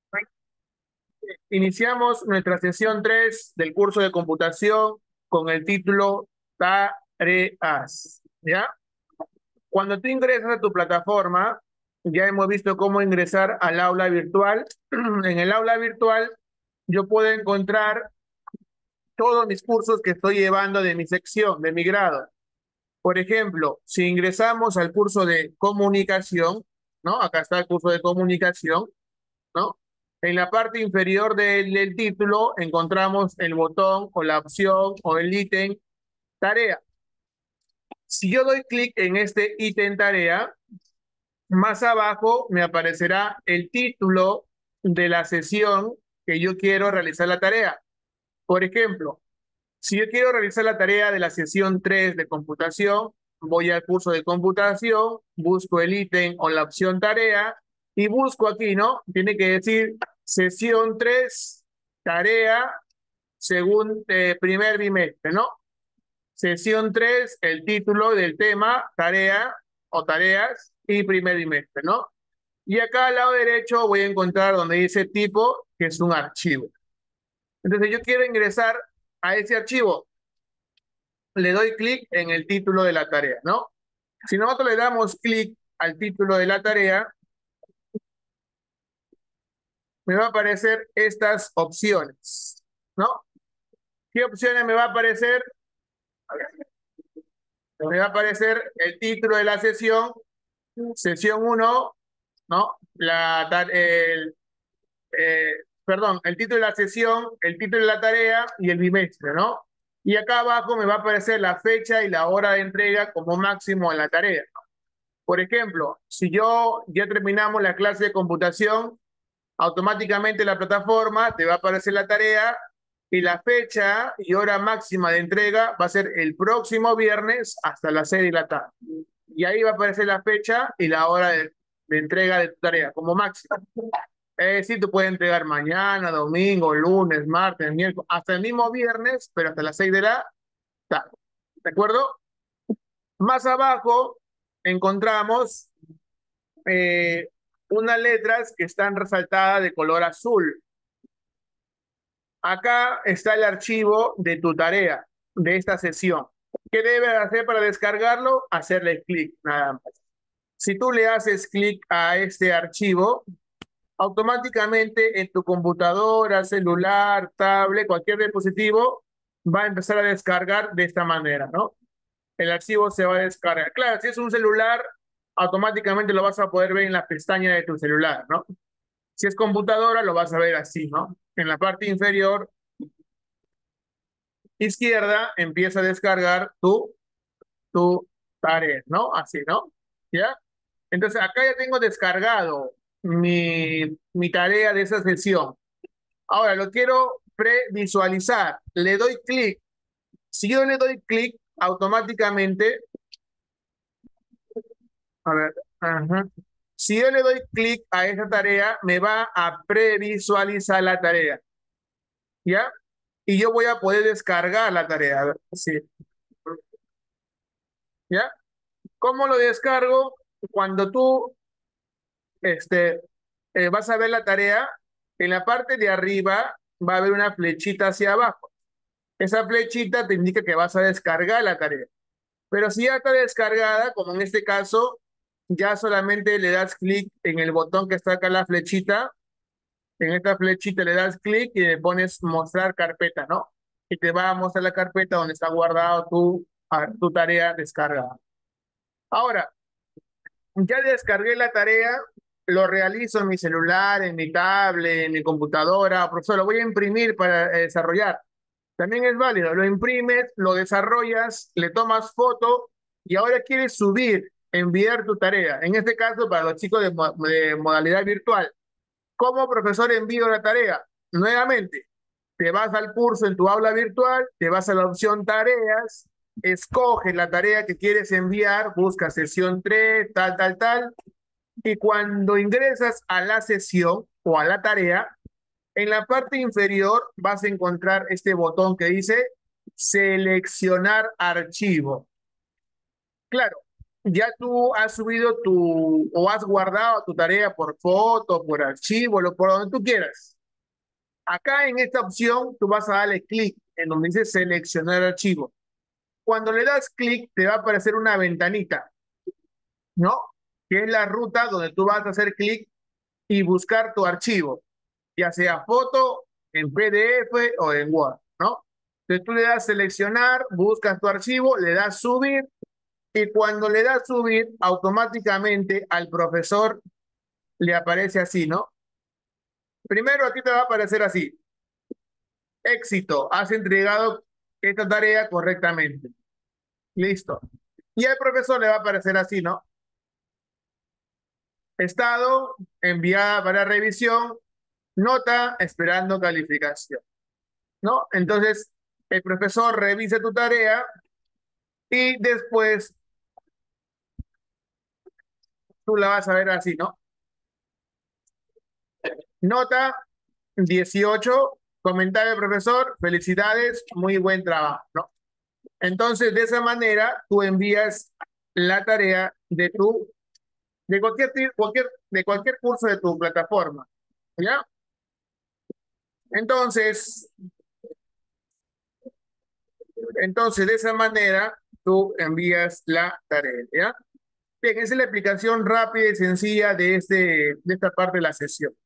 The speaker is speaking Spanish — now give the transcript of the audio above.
Iniciamos nuestra sesión 3 del curso de computación con el título Tareas, ¿ya? Cuando tú ingresas a tu plataforma, ya hemos visto cómo ingresar al aula virtual. En el aula virtual yo puedo encontrar todos mis cursos que estoy llevando de mi sección, de mi grado. Por ejemplo, si ingresamos al curso de comunicación, ¿no? Acá está el curso de comunicación, ¿no? En la parte inferior del título encontramos el botón o la opción o el ítem tarea. Si yo doy clic en este ítem tarea, más abajo me aparecerá el título de la sesión que yo quiero realizar la tarea. Por ejemplo, si yo quiero realizar la tarea de la sesión 3 de computación, voy al curso de computación, busco el ítem o la opción tarea y busco aquí, ¿no? Tiene que decir sesión 3 tarea, según primer bimestre, ¿no? Sesión 3 el título del tema, tarea o tareas y primer bimestre, ¿no? Y acá al lado derecho voy a encontrar donde dice tipo, que es un archivo. Entonces yo quiero ingresar a ese archivo, le doy clic en el título de la tarea, ¿no? Si nosotros le damos clic al título de la tarea, me va a aparecer estas opciones, ¿no? ¿Qué opciones me va a aparecer? Me va a aparecer el título de la sesión, sesión uno, ¿no? Eh, perdón, el título de la sesión, el título de la tarea y el bimestre, ¿no? Y acá abajo me va a aparecer la fecha y la hora de entrega como máximo en la tarea. Por ejemplo, si yo ya terminamos la clase de computación, automáticamente la plataforma te va a aparecer la tarea y la fecha y hora máxima de entrega va a ser el próximo viernes hasta las 6 de la tarde. Y ahí va a aparecer la fecha y la hora de entrega de tu tarea como máximo. Es decir, tú puedes entregar mañana, domingo, lunes, martes, miércoles, hasta el mismo viernes, pero hasta las 6 de la tarde. ¿De acuerdo? Más abajo encontramos eh, unas letras que están resaltadas de color azul. Acá está el archivo de tu tarea, de esta sesión. ¿Qué debes hacer para descargarlo? Hacerle clic, nada más. Si tú le haces clic a este archivo, automáticamente en tu computadora, celular, tablet, cualquier dispositivo, va a empezar a descargar de esta manera, ¿no? El archivo se va a descargar. Claro, si es un celular, automáticamente lo vas a poder ver en la pestaña de tu celular, ¿no? Si es computadora, lo vas a ver así, ¿no? En la parte inferior izquierda empieza a descargar tu tarea, ¿no? Así, ¿no? ¿Ya? Entonces acá ya tengo descargado mi tarea de esa sesión. Ahora lo quiero previsualizar. Le doy clic. Si yo le doy clic, automáticamente, a ver, ajá. Si yo le doy clic a esa tarea, me va a previsualizar la tarea, ¿ya? Y yo voy a poder descargar la tarea. A ver, sí, ¿ya? ¿Cómo lo descargo? Cuando tú este, vas a ver la tarea, en la parte de arriba va a haber una flechita hacia abajo. Esa flechita te indica que vas a descargar la tarea. Pero si ya está descargada, como en este caso, ya solamente le das clic en el botón que está acá la flechita. En esta flechita le das clic y le pones mostrar carpeta, ¿no? Y te va a mostrar la carpeta donde está guardado tu tarea descargada. Ahora, ya descargué la tarea, lo realizo en mi celular, en mi tablet, en mi computadora. Profesor, lo voy a imprimir para desarrollar. También es válido, lo imprimes, lo desarrollas, le tomas foto y ahora quieres subir, enviar tu tarea. En este caso, para los chicos de modalidad virtual. ¿Cómo profesor envío la tarea? Nuevamente, te vas al curso en tu aula virtual, te vas a la opción tareas, escoges la tarea que quieres enviar, busca sesión 3 tal, tal, tal, y cuando ingresas a la sesión o a la tarea, en la parte inferior vas a encontrar este botón que dice seleccionar archivo. Claro, ya tú has subido o has guardado tu tarea por foto, por archivo, por donde tú quieras. Acá en esta opción tú vas a darle clic en donde dice seleccionar archivo. Cuando le das clic te va a aparecer una ventanita, ¿no? Que es la ruta donde tú vas a hacer clic y buscar tu archivo, ya sea foto, en PDF o en Word, ¿no? Entonces tú le das seleccionar, buscas tu archivo, le das subir y cuando le das subir, automáticamente al profesor le aparece así, ¿no? Primero a ti te va a aparecer así, éxito, has entregado esta tarea correctamente. Listo. Y al profesor le va a aparecer así, ¿no? Estado, enviada para revisión, nota, esperando calificación, ¿no? Entonces, el profesor revisa tu tarea y después tú la vas a ver así, ¿no? Nota 18, comentario del profesor, felicidades, muy buen trabajo, ¿no? Entonces, de esa manera, tú envías la tarea de cualquier curso de tu plataforma, ¿ya? Entonces, de esa manera, tú envías la tarea, ¿ya? Bien, esa es la explicación rápida y sencilla de esta parte de la sesión.